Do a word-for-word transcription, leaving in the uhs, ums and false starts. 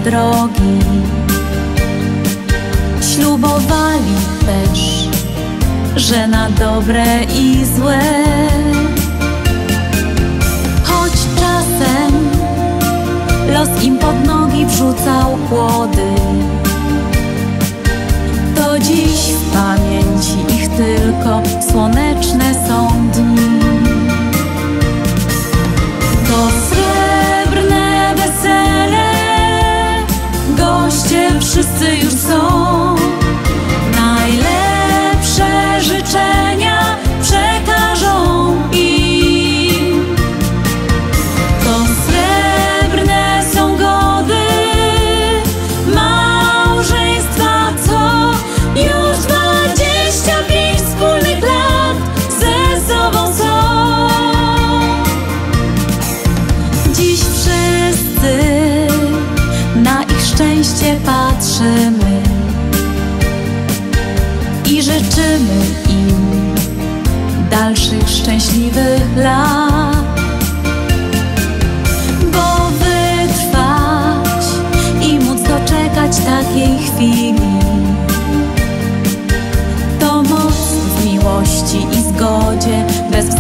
drogi. Ślubowali też, że na dobre i złe, choć czasem los im pod nogi wrzucał kłody, to dziś w pamięci ich tylko słoneczne są dni. To srebrne wesele, goście wszyscy już są. Najlepsze życzenia przekażą im. To srebrne są gody małżeństwa, co już dwadzieścia pięć wspólnych lat ze sobą są. Dziś wszyscy na ich szczęście patrzymy i życzymy im dalszych szczęśliwych lat, bo wytrwać i móc doczekać takiej chwili to moc w miłości i zgodzie, bez